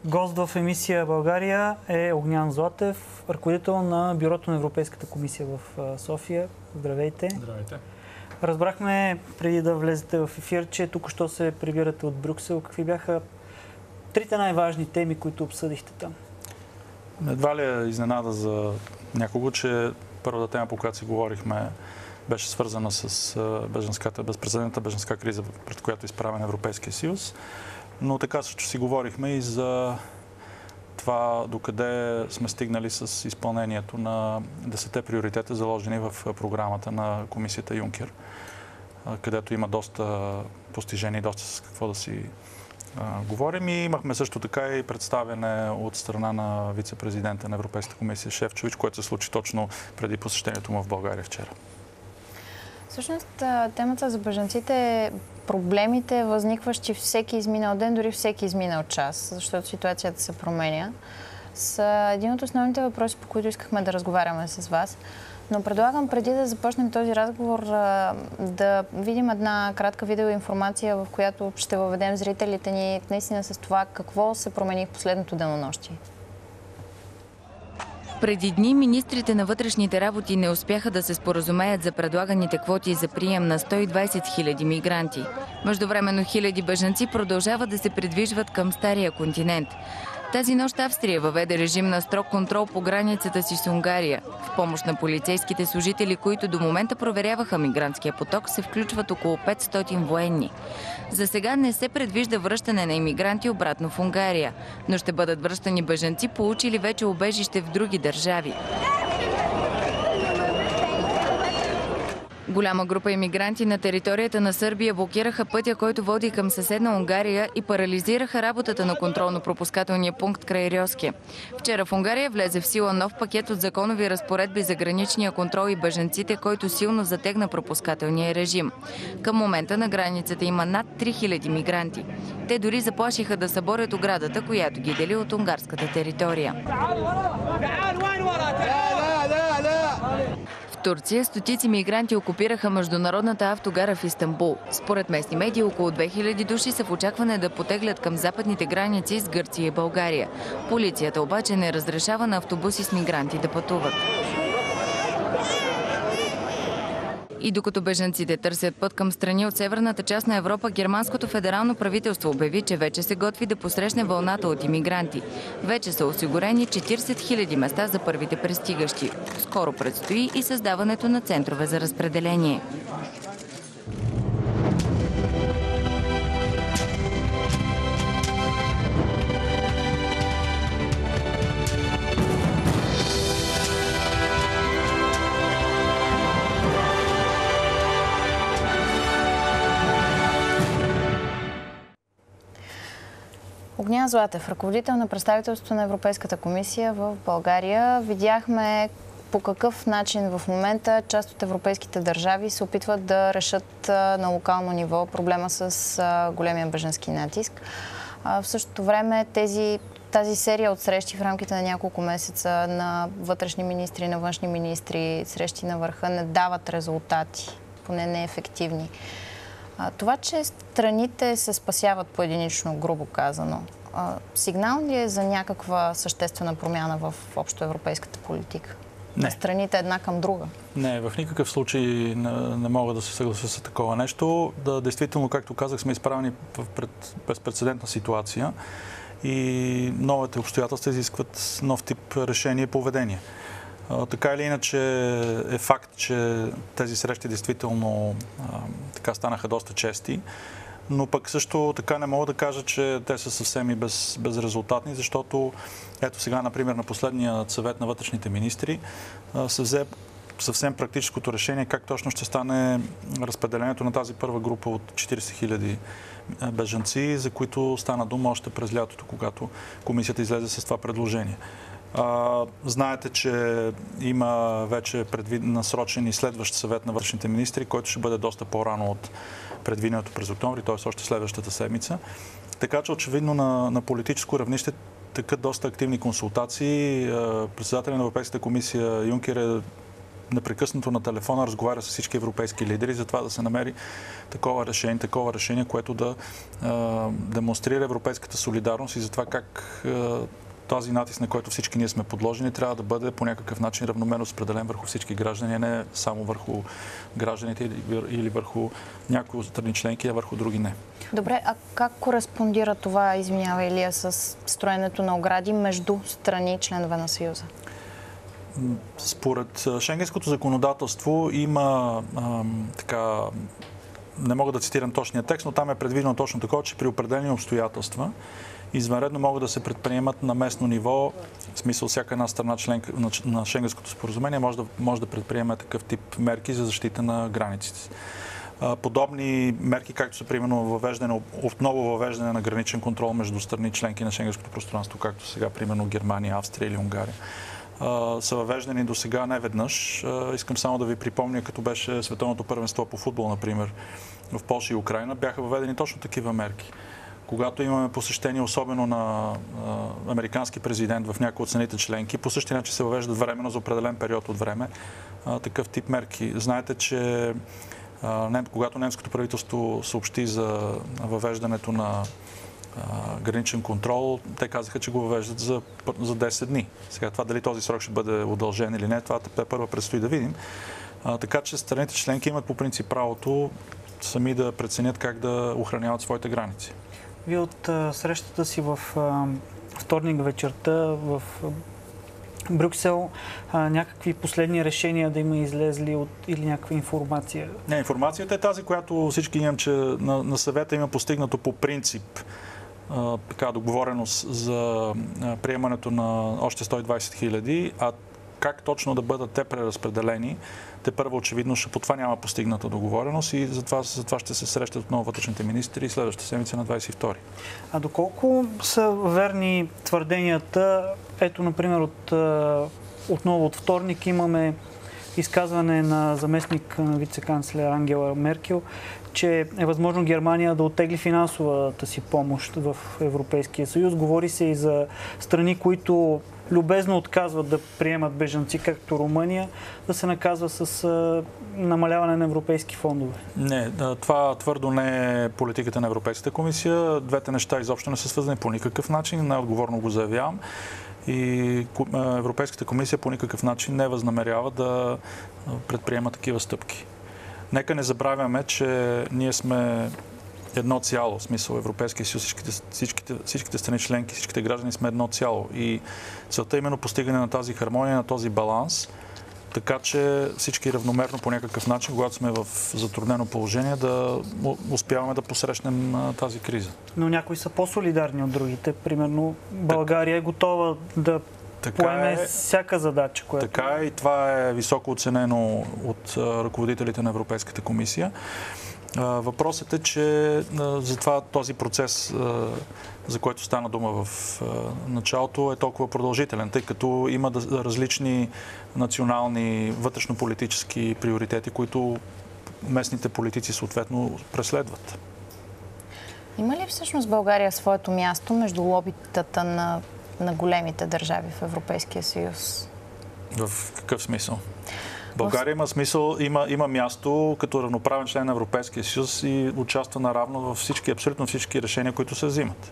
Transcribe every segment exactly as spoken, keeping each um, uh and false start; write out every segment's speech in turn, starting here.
Гост в емисия България е Огнян Златев, ръководител на Бюрото на Европейската комисия в София. Здравейте! Здравейте! Разбрахме, преди да влезете в ефир, че тук що се прибирате от Брюксел. Какви бяха трите най-важни теми, които обсъдихте там? Едва ли е изненада за някого, че първата тема, по която си говорихме, беше свързана с бежанската, безпрецедентната бежанска криза, пред която е изправен Европейския съюз. Но така също си говорихме и за това докъде сме стигнали с изпълнението на десетте приоритета, заложени в програмата на комисията Юнкер, където има доста постижения и доста с какво да си а, говорим. И имахме също така и представяне от страна на вице-президента на Европейската комисия Шефчович, което се случи точно преди посещението му в България вчера. Всъщност, темата за бежанците е проблемите, възникващи всеки изминал ден, дори всеки изминал час, защото ситуацията се променя, са един от основните въпроси, по които искахме да разговаряме с вас. Но предлагам, преди да започнем този разговор, да видим една кратка видеоинформация, в която ще въведем зрителите ни наистина с това какво се промени в последното денонощие. Преди дни министрите на вътрешните работи не успяха да се споразумеят за предлаганите квоти за прием на сто и двадесет хиляди мигранти. Междувременно хиляди бежанци продължават да се придвижват към Стария континент. Тази нощ Австрия въведе режим на строг контрол по границата си с Унгария. В помощ на полицейските служители, които до момента проверяваха мигрантския поток, се включват около петстотин военни. За сега не се предвижда връщане на имигранти обратно в Унгария, но ще бъдат връщани бежанци, получили вече убежище в други държави. Голяма група имигранти на територията на Сърбия блокираха пътя, който води към съседна Унгария и парализираха работата на контролно-пропускателния пункт край Рьоския. Вчера в Унгария влезе в сила нов пакет от законови разпоредби за граничния контрол и бежанците, който силно затегна пропускателния режим. Към момента на границата има над три хиляди мигранти. Те дори заплашиха да съборят оградата, която ги дели от унгарската територия. В Турция стотици мигранти окупираха международната автогара в Истанбул. Според местни медии, около две хиляди души са в очакване да потеглят към западните граници с Гърция и България. Полицията обаче не разрешава на автобуси с мигранти да пътуват. И докато бежанците търсят път към страни от северната част на Европа, германското федерално правителство обяви, че вече се готви да посрещне вълната от имигранти. Вече са осигурени четиридесет хиляди места за първите пристигащи. Скоро предстои и създаването на центрове за разпределение. Огнян Златев, ръководител на представителството на Европейската комисия в България. Видяхме по какъв начин в момента част от европейските държави се опитват да решат на локално ниво проблема с големия бежански натиск. В същото време тези, тази серия от срещи в рамките на няколко месеца на вътрешни министри, на външни министри, срещи на върха не дават резултати, поне неефективни. Това, че страните се спасяват поединично, грубо казано, сигнал ли е за някаква съществена промяна в общоевропейската политика? Не. Страните една към друга? Не, в никакъв случай не, не мога да се съглася с такова нещо. Да, действително, както казах, сме изправени в пред, безпрецедентна ситуация и новите обстоятелства изискват нов тип решение и поведение. Така или иначе е факт, че тези срещи действително а, така станаха доста чести, но пък също така не мога да кажа, че те са съвсем и без, безрезултатни, защото ето сега, например, на последния съвет на вътрешните министри а, се взе съвсем практическото решение как точно ще стане разпределението на тази първа група от четиридесет хиляди бежанци, за които стана дума още през лятото, когато комисията излезе с това предложение. Uh, знаете, че има вече предвид... насрочен и следващ съвет на вътрешните министри, който ще бъде доста по-рано от предвиденото през октомври, т.е. още следващата седмица. Така че очевидно на, на политическо равнище текат доста активни консултации. Uh, председателят на Европейската комисия Юнкер е непрекъснато на телефона разговаря с всички европейски лидери, за това да се намери такова решение, такова решение, което да а, демонстрира европейската солидарност и за това как а, този натиск, на който всички ние сме подложени, трябва да бъде по някакъв начин равномерно разпределен върху всички граждани, а не само върху гражданите или, или върху някои страни членки, а върху други не. Добре, а как кореспондира това, извинява Илия, с строенето на огради между страни членове на Съюза? Според шенгенското законодателство има ам, така, не мога да цитирам точния текст, но там е предвидено точно такова, че при определени обстоятелства извънредно могат да се предприемат на местно ниво, в смисъл всяка една страна членка на, на Шенгенското споразумение може да, може да предприеме такъв тип мерки за защита на границите. Подобни мерки, както са примерно въвеждане, отново въвеждане на граничен контрол между страни членки на Шенгенското пространство, както сега примерно Германия, Австрия или Унгария, са въвеждани до сега не веднъж. Искам само да ви припомня, като беше световното първенство по футбол, например, в Полша и Украйна, бяха въведени точно такива мерки. Когато имаме посещение, особено на а, американски президент в някои от страните членки, по същия начин се въвеждат временно за определен период от време а, такъв тип мерки. Знаете, че а, не, когато немското правителство съобщи за въвеждането на а, граничен контрол, те казаха, че го въвеждат за, за десет дни. Сега това дали този срок ще бъде удължен или не, това първо предстои да видим. А, така че страните членки имат по принцип правото сами да преценят как да охраняват своите граници. Вие от а, срещата си в а, вторник вечерта в а, Брюксел, а, някакви последни решения да има излезли от, или някаква информация? Не, информацията е тази, която всички имам, че на, на съвета има постигнато по принцип а, така договореност за а, приемането на още сто и двадесет хиляди, а как точно да бъдат те преразпределени, те първо очевидно ще по това няма постигната договореност и затова, затова ще се срещат отново вътрешните министри следващата седмица на двадесет и втори. А доколко са верни твърденията? Ето, например, от, отново от вторник имаме изказване на заместник на вице-канцлер Ангела Меркел, че е възможно Германия да оттегли финансовата си помощ в Европейския съюз. Говори се и за страни, които любезно отказват да приемат бежанци, както Румъния, да се наказва с а, намаляване на европейски фондове. Не, това твърдо не е политиката на Европейската комисия. Двете неща изобщо не са свързани по никакъв начин. Най-отговорно го заявявам. И Европейската комисия по никакъв начин не възнамерява да предприема такива стъпки. Нека не забравяме, че ние сме едно цяло, в смисъл Европейския съюз, всичките, всичките, всичките страни членки, всичките граждани сме едно цяло. И целта е именно постигане на тази хармония, на този баланс, така че всички равномерно по някакъв начин, когато сме в затруднено положение, да успяваме да посрещнем тази криза. Но някои са по-солидарни от другите. Примерно България е готова да Така поеме е, всяка задача. Която... Така е и това е високо оценено от ръководителите на Европейската комисия. Въпросът е, че затова този процес, за който стана дума в началото, е толкова продължителен, тъй като има различни национални вътрешно-политически приоритети, които местните политици съответно преследват. Има ли всъщност България своето място между лобитата на, на големите държави в Европейския съюз? В какъв смисъл? България има смисъл, има, има място като равноправен член на Европейския съюз и участва наравно във всички, абсолютно всички решения, които се взимат.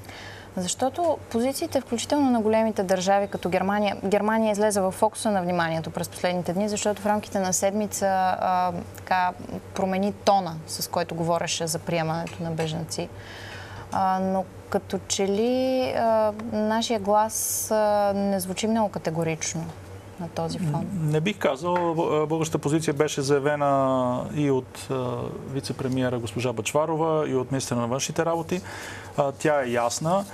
Защото позициите, включително на големите държави, като Германия, Германия излезе в фокуса на вниманието през последните дни, защото в рамките на седмица а, така, промени тона, с който говореше за приемането на бежанци. А, но като че ли а, нашия глас а, не звучи много категорично на този фон? Не бих казал. Българската позиция беше заявена и от вице-премиера госпожа Бъчварова, и от министъра на външните работи. Тя е ясна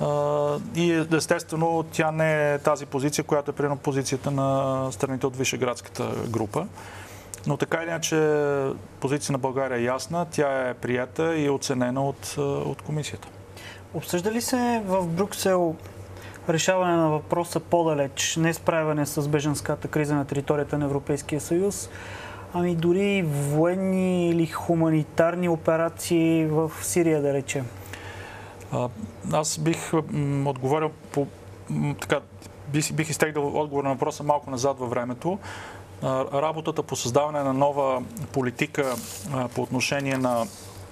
и естествено тя не е тази позиция, която е примерно позицията на страните от Вишеградската група. Но така или иначе позиция на България е ясна, тя е приета и е оценена от, от комисията. Обсъжда ли се в Брюксел решаване на въпроса по-далеч, не справяне с бежанската криза на територията на Европейския съюз, ами дори военни или хуманитарни операции в Сирия, да речем? Аз бих м, отговорил по... М, така, бих, бих изтегнал отговор на въпроса малко назад във времето. работата по създаване на нова политика по отношение на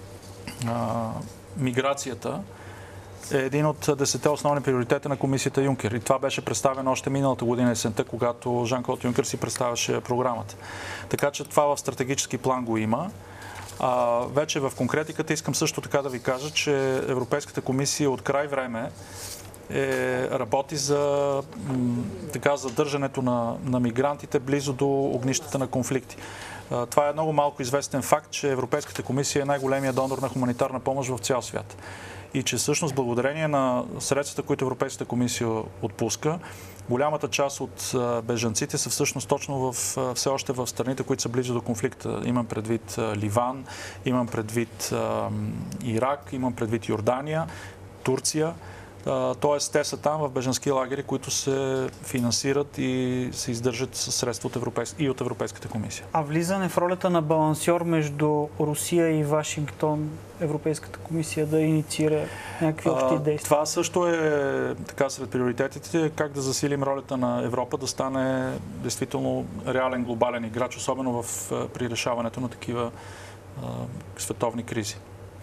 миграцията е един от десетте основни приоритета на комисията Юнкер. И това беше представено още миналата година есента, когато Жан-Клод Юнкер си представяше програмата. Така че това в стратегически план го има. А, вече в конкретиката искам също така да ви кажа, че Европейската комисия от край време е, работи за м, така, задържането на, на мигрантите близо до огнищата на конфликти. А, това е много малко известен факт, че Европейската комисия е най-големия донор на хуманитарна помощ в цял свят. И че всъщност благодарение на средствата, които Европейската комисия отпуска, голямата част от бежанците са всъщност точно в, все още в страните, които са близо до конфликта. Имам предвид Ливан, имам предвид Ирак, имам предвид Йордания, Турция. Тоест, те са там в бежански лагери, които се финансират и се издържат със средства от Европейс... и от Европейската комисия. А влизане в ролята на балансьор между Русия и Вашингтон, Европейската комисия да инициира някакви общи действия? Това също е така сред приоритетите, как да засилим ролята на Европа да стане действително реален глобален играч, особено в, при решаването на такива а, световни кризи.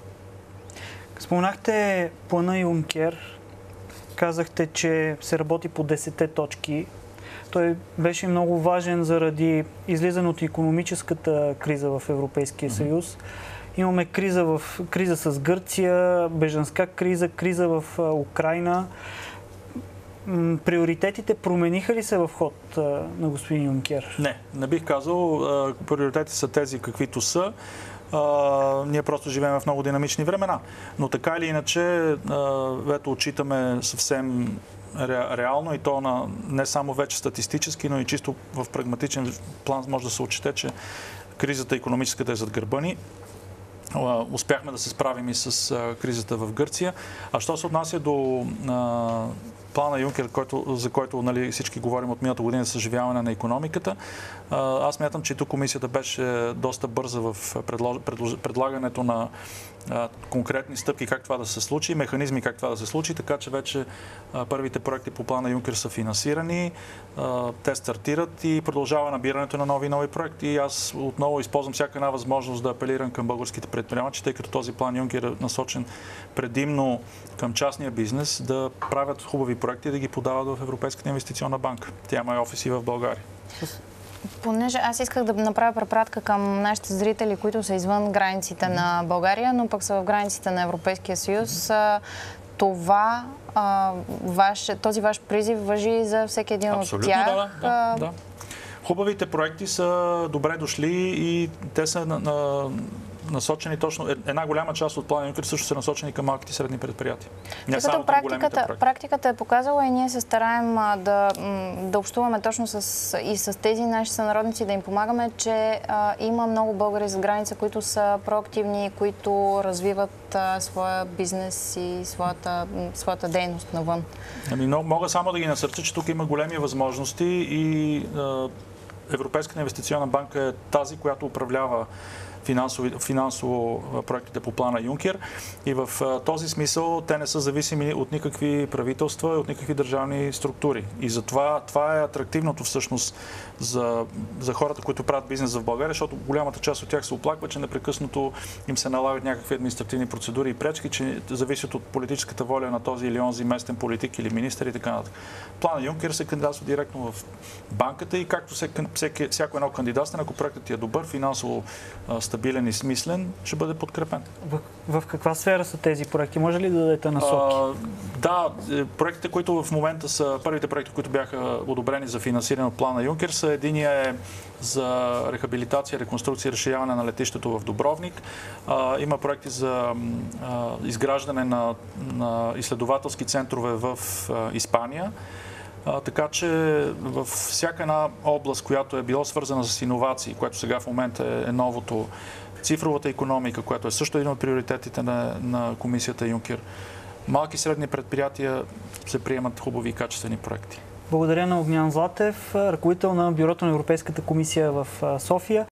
Споменахте плана Юнкер. Казахте, че се работи по десетте точки. Той беше много важен заради излизане от икономическата криза в Европейския съюз. Имаме криза, в, криза с Гърция, бежанска криза, криза в Украйна. Приоритетите промениха ли се в ход на господин Юнкер? Не, не бих казал. Приоритетите са тези каквито са. Uh, ние просто живеем в много динамични времена. Но така или иначе, uh, ето отчитаме съвсем ре, реално и то на, не само вече статистически, но и чисто в прагматичен план може да се отчете, че кризата икономическата е зад гърба ни. Uh, успяхме да се справим и с uh, кризата в Гърция. А що се отнася до uh, плана Юнкер, който, за който нали, всички говорим от миналата година, съживяване на икономиката. Аз смятам, че тук комисията беше доста бърза в предлож... Предлож... предлагането на а, конкретни стъпки как това да се случи, механизми как това да се случи, така че вече а, първите проекти по плана Юнкер са финансирани, а, те стартират и продължава набирането на нови нови проекти. И аз отново използвам всяка една възможност да апелирам към българските предприемачи, тъй като този план Юнкер е насочен предимно към частния бизнес, да правят хубави проекти и да ги подават в Европейската инвестиционна банка. Тя има офиси в България. Понеже аз исках да направя препратка към нашите зрители, които са извън границите mm-hmm. на България, но пък са в границите на Европейския съюз. Mm-hmm. Това, а, ваш, този ваш призив важи за всеки един Абсолютно, от тях. Да, да, да. Хубавите проекти са добре дошли и те са на, на насочени точно, една голяма част от плана Юнкер също са насочени към малките и средни предприятия. Не само към големите проекти. Практиката е показала и ние се стараем да, да общуваме точно с, и с тези наши сънародници, да им помагаме, че а, има много българи за граница, които са проактивни, които развиват а, своя бизнес и своята, своята дейност навън. Ами, но, мога само да ги насърча, че тук има големи възможности и а, Европейската инвестиционна банка е тази, която управлява Финансово, финансово проектите по плана Юнкер и в а, този смисъл те не са зависими от никакви правителства и от никакви държавни структури. И затова това е атрактивното всъщност за, за хората, които правят бизнес в България, защото голямата част от тях се оплаква, че непрекъснато им се налагат някакви административни процедури и пречки, че зависят от политическата воля на този или онзи местен политик или министър и така нататък. Плана Юнкер се кандидатства директно в банката и както всеки, всяко едно кандидатстване, ако проектът ти е добър, финансово стабилен и смислен, ще бъде подкрепен. В, в каква сфера са тези проекти? Може ли да дадете насоки? А, да, проектите, които в момента са, първите проекти, които бяха одобрени за финансиране от плана Юнкер, са единия е за рехабилитация, реконструкция и разширяване на летището в Дубровник. А, има проекти за а, изграждане на, на изследователски центрове в а, Испания. А, така че във всяка една област, която е било свързана с иновации, което сега в момента е, е новото, цифровата икономика, която е също един от приоритетите на, на комисията Юнкер, малки и средни предприятия се приемат хубави и качествени проекти. Благодаря на Огнян Златев, ръководител на Бюрото на Европейската комисия в София.